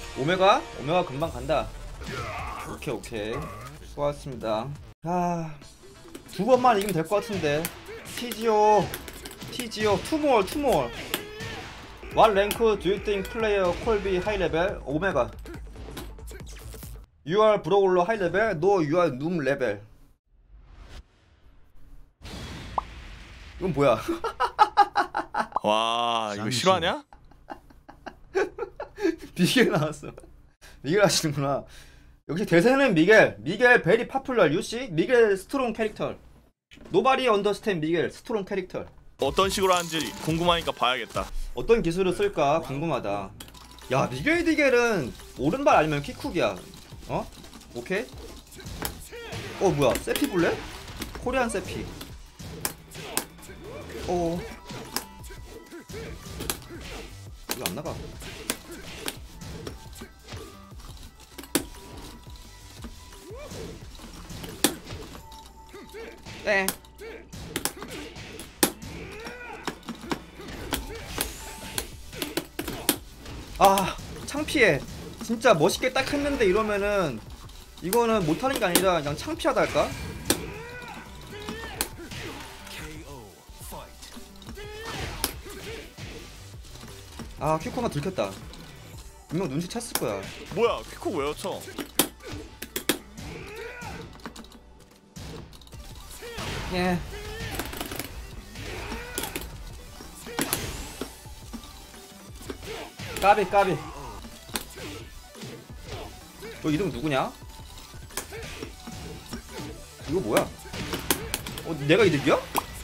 오메가 금방 간다. 오케이 수고하셨습니다. 아, 두 번만 이기면 될 것 같은데. TGO 투몰. What rank do you think player could be high level? 오메가. You are brawler high level? No, you are noom level. 이건 뭐야? 와 이거 실화냐? 미겔 나왔어. 미겔 하시는구나. 역시 대세는 미겔 베리 파퓰러 유씨. 미겔 스트롱 캐릭터. Nobody understand 미겔 스트롱 캐릭터. 어떤 식으로 하는지 궁금하니까 봐야겠다. 어떤 기술을 쓸까 궁금하다. 야, 미겔 디겔은 오른발 아니면 킥쿡이야. 어? 오케이? 뭐야, 세피 볼래? 코리안 세피. 이거 안 나가. 네. 아, 창피해. 진짜 멋있게 딱 했는데 이러면은 이거는 못하는 게 아니라 그냥 창피하다 할까? 아, 큐코가 들켰다. 분명 눈치챘을 거야. 뭐야 퀴코 왜 쳐? 예. 까비. 너 이름 누구냐? 이거 뭐야? 내가 이득이야?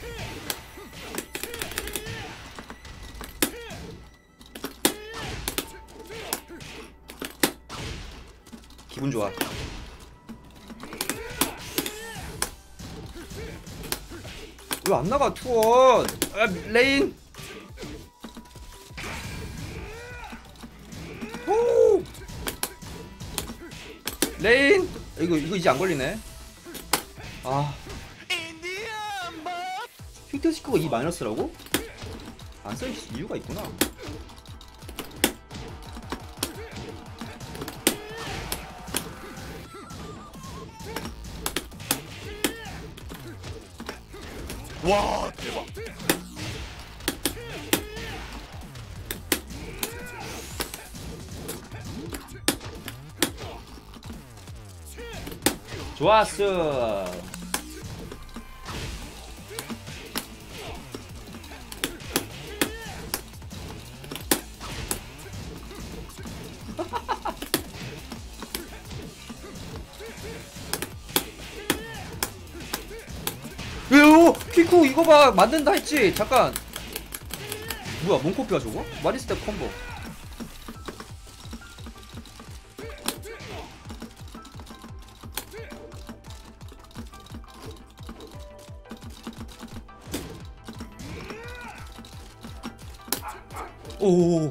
기분 좋아. 왜 안 나가 투원? 아, 레인. 오! 레인. 이거 이제 안 걸리네. 아. 휘트시커가 이 마이너스라고? 안 쓸 이유가 있구나. 와 대박. 좋았어. 왜요? 퀴쿠 이거 봐, 만든다 했지. 잠깐. 뭐야, 몽코피가 저거? 마리스텝 콤보. 오.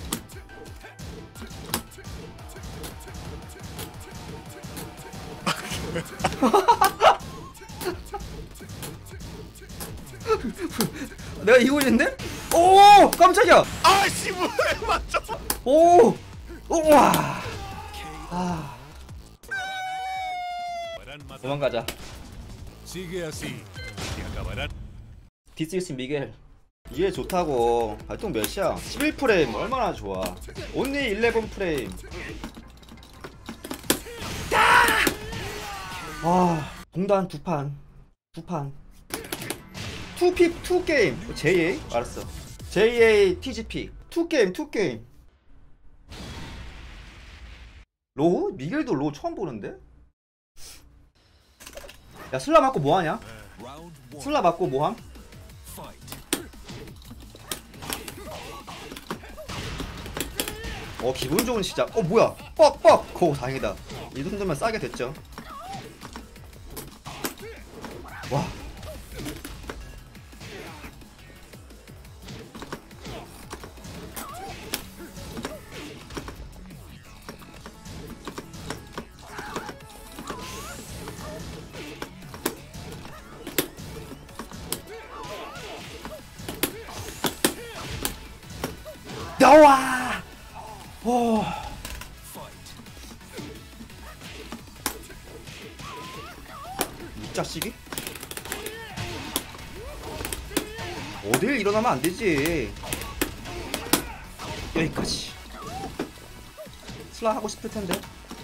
내가 이거 있는데? 오, 깜짝이야. 아씨 뭐야 맞죠? 오, 우와. 아, 도망가자. 디스이스 미겔. 이게 좋다고. 발동 몇이야? 11프레임 얼마나 좋아. 온리 11프레임. 아, 동단 두 판. 투 게임. JA? 알았어. JA TGP. 투 게임. 로우? 미겔도 로우 처음 보는데? 야, 슬라 맞고 뭐하냐? 슬라 맞고 뭐함? 기분 좋은 시작. 뭐야? 뻑. 다행이다. 이 정도면 싸게 됐죠. 와. 나와. 자식이? 어딜 일어나면 안 되지. 여기까지. 슬라 하고 싶을 텐데.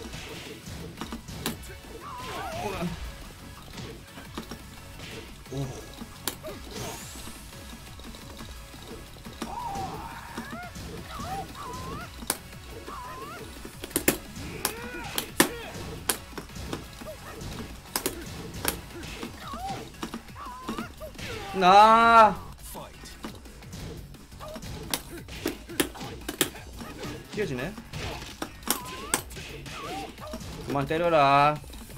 오. 나 튀어지네. 그만 때려라.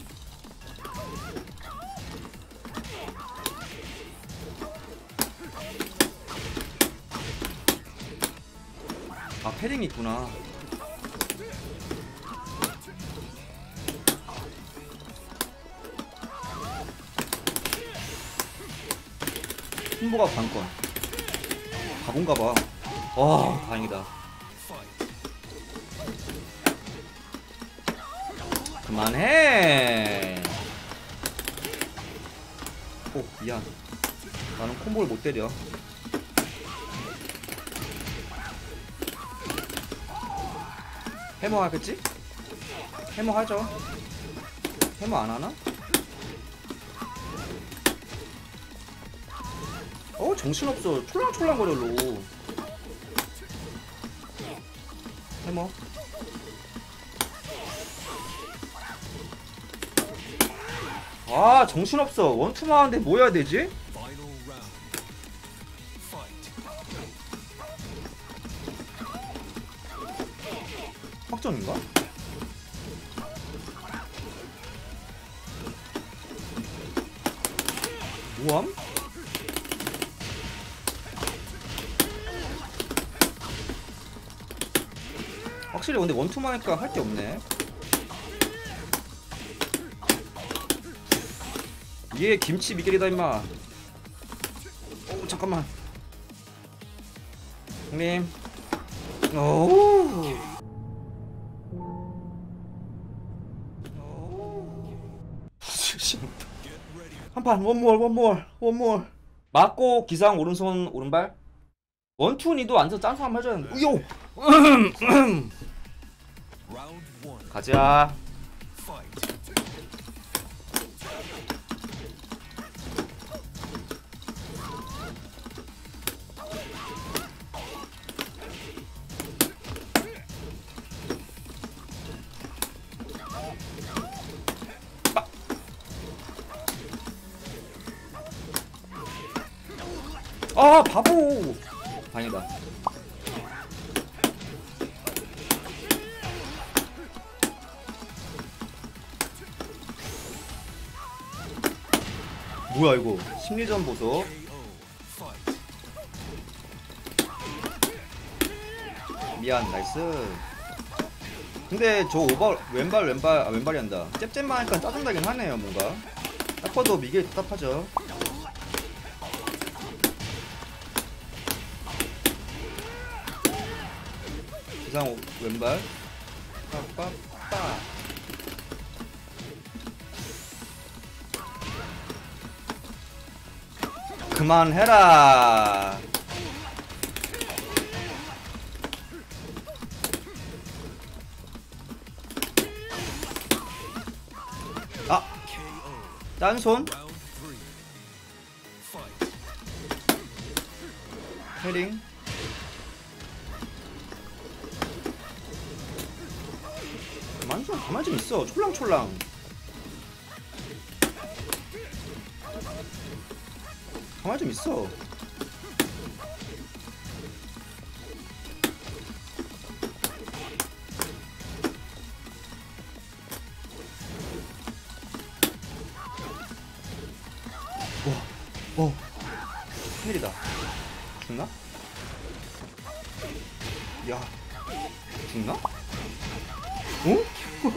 아, 패링 있구나. 홍보가 관건. 가본가봐. 와, 다행이다. 그만해. 오, 미안. 나는 콤보를 못 때려. 해머 하겠지? 해머 하죠. 해머 안 하나? 정신없어. 촐랑촐랑거려 로. 해머. 아, 정신없어. 원투만 하는데 뭐 해야 되지? 확정인가? 뭐함? 확실히 근데 원투만 하니까 할 게 없네. 얘 김치 미겔이다 임마. 오, 잠깐만. 형님. 오. 한판 원몰. 맞고 기상 오른손 오른발. 원투니도 앉아서 짠수 한번 해줘야 되는데. 요. 가자. 아, 바보. 다행이다. 뭐야 이거. 심리전 보소. 미안. 나이스. 근데 저 오버 왼발이 한다. 잽잽만 하니까 짜증나긴 하네요. 뭔가 딱 봐도 미겔 답답하죠. 기상 왼발. 빠빠빠. 그만해라. 아, 딴손 헤링. 가만히 좀 있어. 촐랑촐랑. 가만히 좀 있어. 오, 큰일이다. 죽나? 야, 죽나? 어?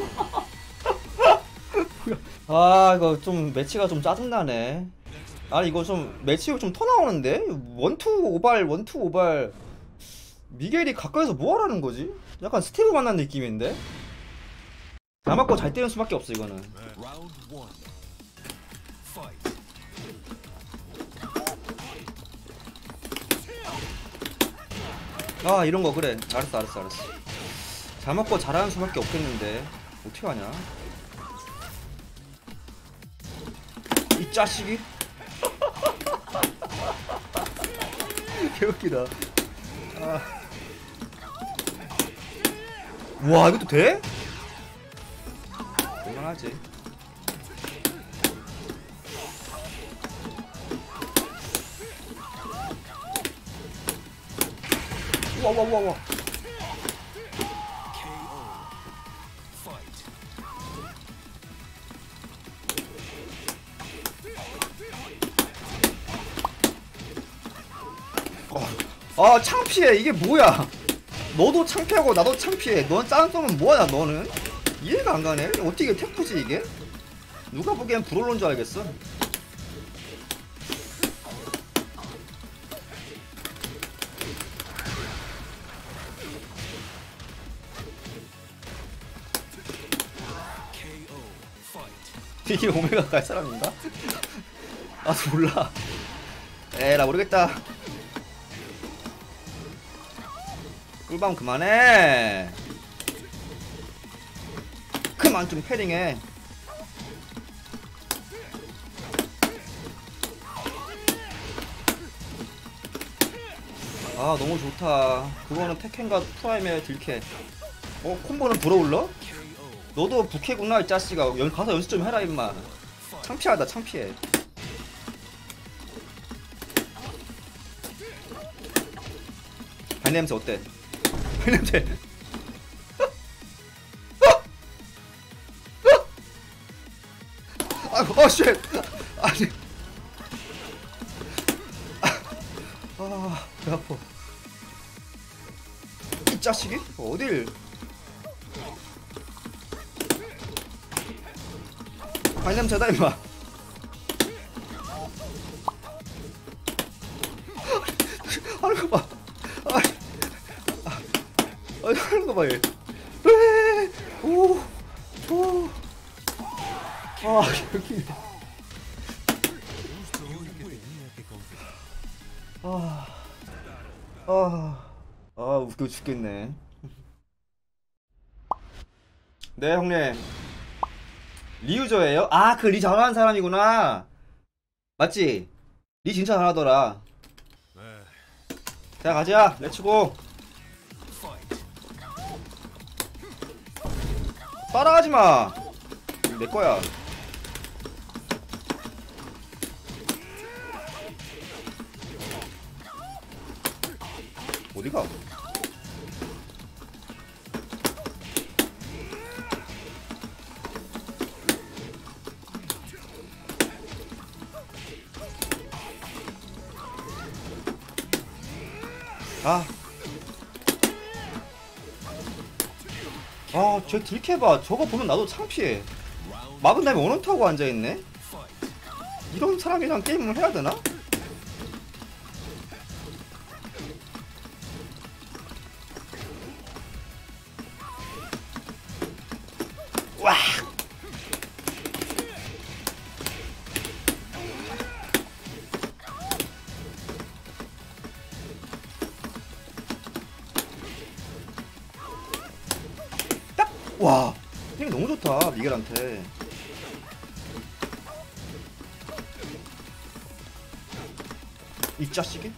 아, 이거 좀 매치가 좀 짜증나네. 아니 이거 좀 매치가 좀 터 나오는데? 원투 오발 미겔이 가까이서 뭐하라는 거지? 약간 스티브 만난 느낌인데? 잘 맞고 잘 때리는 수밖에 없어 이거는. 아 이런거 그래. 알았어. 잘 먹고 잘하는 수밖에 없겠는데 어떻게 하냐 이 자식이. 개웃기다. 아. 와 이것도 돼? 얼마나지? 와. 아 창피해. 이게 뭐야? 너도 창피하고 나도 창피해. 넌 짠 쏘면 뭐하냐 너는? 이해가 안 가네. 어떻게 태프지 이게? 누가 보기엔 브롤로인 줄 알겠어. 이게 오메가 갈 사람인가? 나도 몰라. 에라 모르겠다. 꿀밤 그만해. 그만 좀 패링해. 아 너무 좋다. 그거는 테켄과 프라임의 딜캐. 콤보는 불어올러? 너도 부캐구나 이 자식아. 가서 연습 좀 해라 임마. 창피하다 창피해. 발냄새 어때? 발냄새. 쉣. 아니. 배 아파. 이 자식이? 어딜? 발냄새다 임마. 하는 거 봐. 하는 거 봐 얘. 오. 여기. 웃겨 죽겠네. 네 형님. 리유저예요? 아 그 리 잘하는 사람이구나. 맞지? 리 진짜 잘하더라. 자 가자. 렛츠고. 따라하지마. 내거야. 어디가? 쟤 딜캐봐. 저거 보면 나도 창피해. 막은 다음에 원원 타고 앉아있네? 이런 사람이랑 게임을 해야 되나? 와! 와, 힘이 너무 좋다 미겔한테. 이 자식이?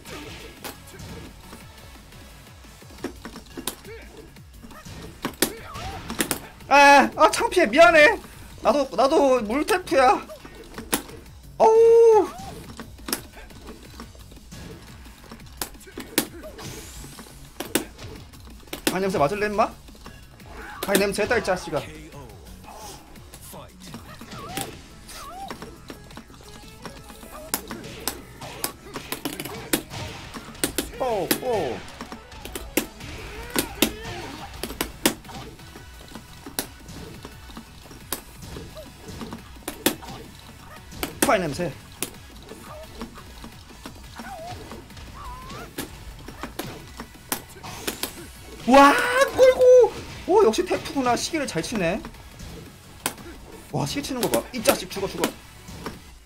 창피해. 미안해. 나도 물태프야. 어우. 아 냄새 맞을래 임마? 아이 냄새다 이 자식아. 오. 파이 냄새. 와 꿀고. 오 역시 태프구나. 시계를 잘 치네. 와 시계 치는 거 봐. 이 자식 죽어.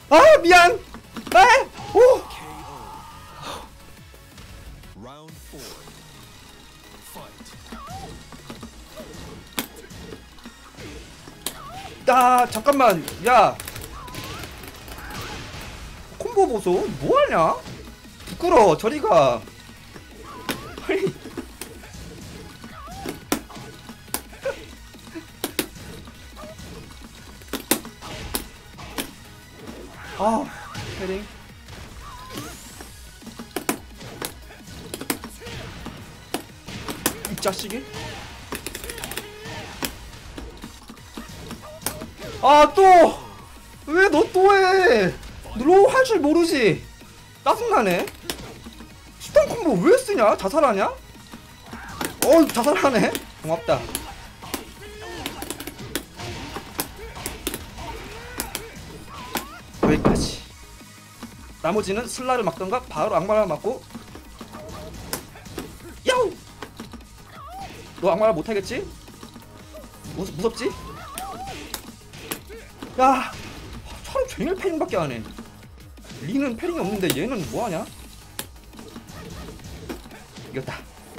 아 미안. 오. 잠깐만. 야 콤보 보소. 뭐하냐? 부끄러워. 저리가. 아 헤딩. 이 자식이. 또! 왜 너 또 해? 너 할 줄 모르지? 짜증나네? 스턴 콤보 왜 쓰냐? 자살하냐? 자살하네? 고맙다. 여기까지. 나머지는 슬라를 막던가 바로 악마를 맞고. 야우! 너 악마를 못하겠지? 무섭지? 야! 차라리 종일 패링밖에 안해. 리는 패링이 없는데 얘는 뭐하냐? 이겼다.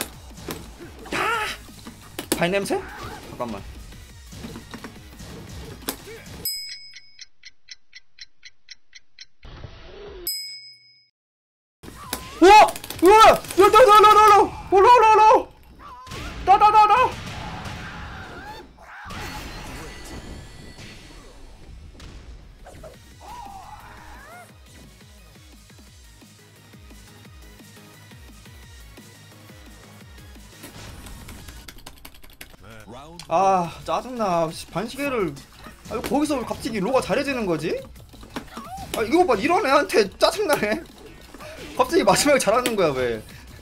발냄새? 잠깐만. 우와! 우와! 올라! 따다다다! 짜증나. 반시계를. 거기서 갑자기 로가 잘해지는 거지? 이거 봐. 이런 애한테 짜증나네. 갑자기 마지막에 잘하는 거야 왜?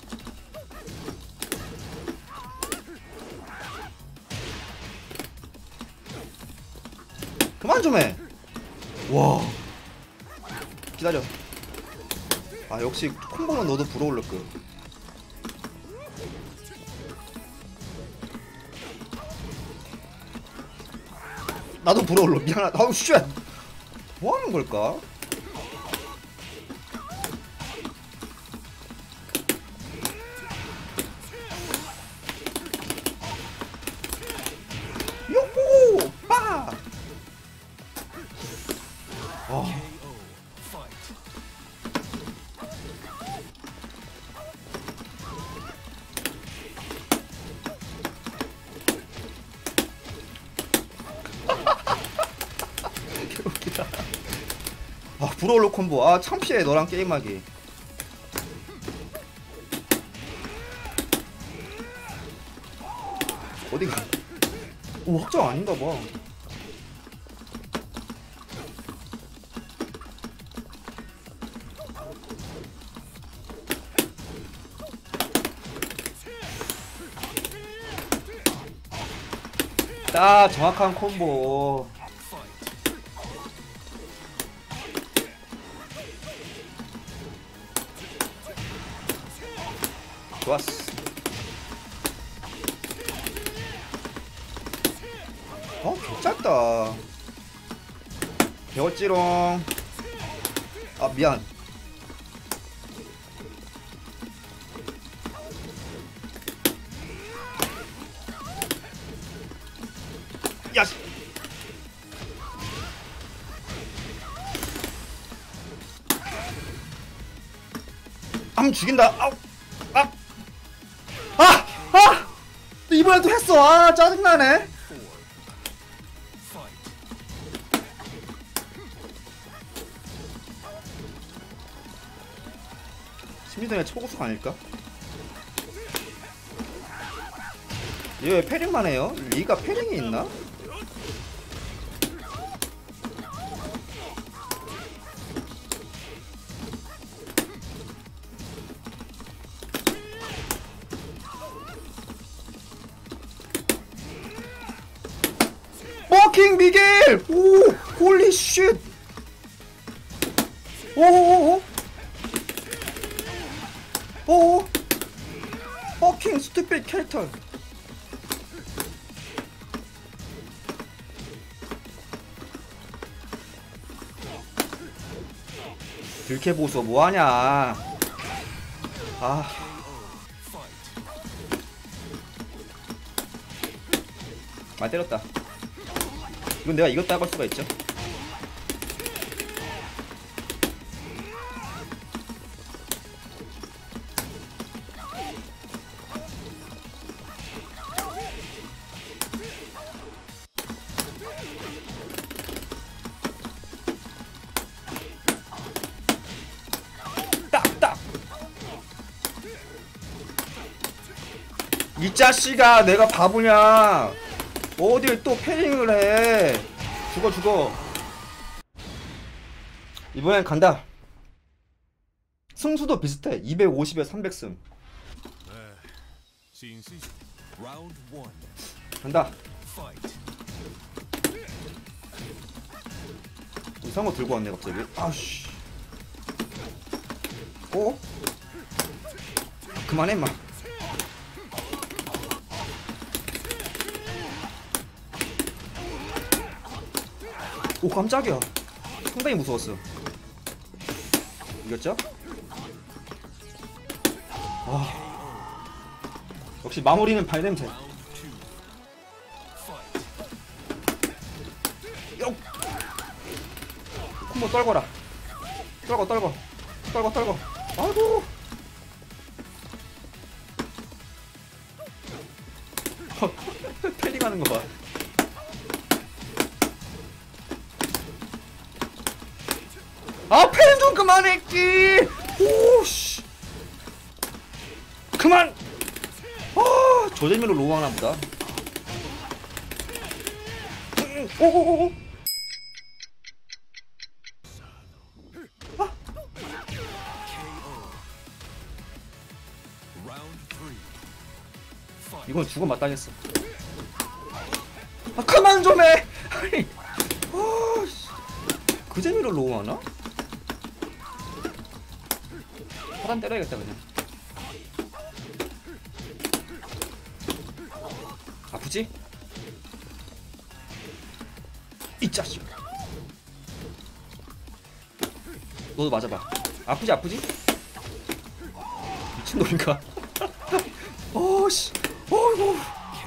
그만 좀 해. 와. 기다려. 역시 콤보는 너도 불어올릴 거. 나도 불어올려. 미안하다. 아우 쉣. 뭐 하는 걸까? 요호! 빠! 개웃기다. 불어올로 콤보. 창피해 너랑 게임하기. 어디가? 확정 아닌가봐. 정확한 콤보. 좋았어. 개짧다. 배웠지롱. 미안. 야. 죽인다. 이번에도 했어. 짜증나네. 심리전의 초고속 아닐까? 얘 왜 패링만 해요? 리가 패링이 있나? 버킹 미겔! 오! 홀리 쉣! 오오오오! 오오! 버킹 스튜피드 캐릭터! 들켜 보소 뭐하냐. 아 많이 때렸다. 이건 내가 이것도 할 수가 있죠. 딱딱. 이 자식아 내가 바보냐. 어딜 또 패링을 해. 죽어 죽어. 이번엔 간다. 승수도 비슷해. 250에 300승. 간다. 이상한 거 들고 왔네 갑자기. 아씨. 어? 그만해 임마. 오 깜짝이야. 상당히 무서웠어. 이겼죠? 역시 마무리는 발냄새. 콤보 떨거라. 떨거. 아이고. 패링하는 거 봐. 아 패링 좀 그만했지. 오씨. 그만. 아 조재미로 로우하나 보다. 오오오오. 이건 죽어 마땅했어. 아 그만 좀 해. 아니. 그 재미로 로우하나? 사람 때려야겠다 그냥. 아프지? 이 자식. 너도 맞아봐. 아프지? 미친놈인가? 어씨. 어이구.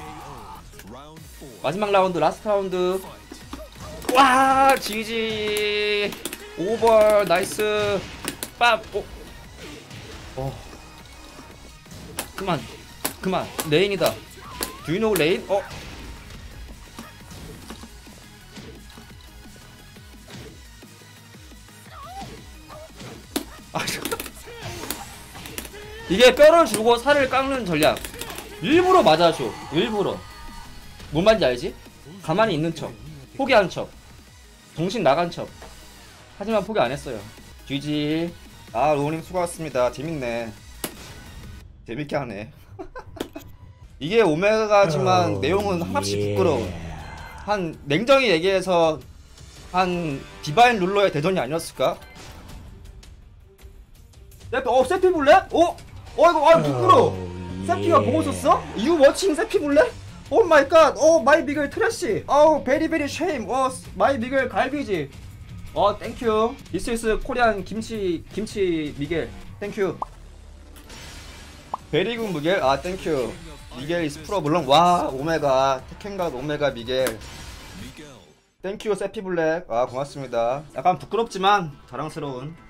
마지막 라운드 라스트 라운드. 와 지지. 오버 나이스. ปั๊. 그만 레인이다. Do you know 레인? 이게 뼈를 주고 살을 깎는 전략. 일부러 맞아줘. 일부러. 뭔 말인지 알지? 가만히 있는 척, 포기한 척, 정신 나간 척. 하지만 포기 안 했어요. GG. 아 로우님 수고하셨습니다. 재밌네. 재밌게 하네. 이게 오메가지만 내용은 하나씩 부끄러워. 한 냉정히 얘기해서 한 디바인 룰러의 대전이 아니었을까? 세피 볼래? 이거 부끄러워. 세피가 보고 있었어? You watching 세피 볼래? 오 마이 갓. 마이 비글 트래시. 베리 베리 쉐임. 마이 비글 갈비지. 땡큐. This is 코리안 김치 미겔. 땡큐. 베리군 미겔. 땡큐. 미겔 is 프로 물론. 와 오메가 테켄갓 오메가 미겔. 땡큐 세피 블랙. 고맙습니다. 약간 부끄럽지만 자랑스러운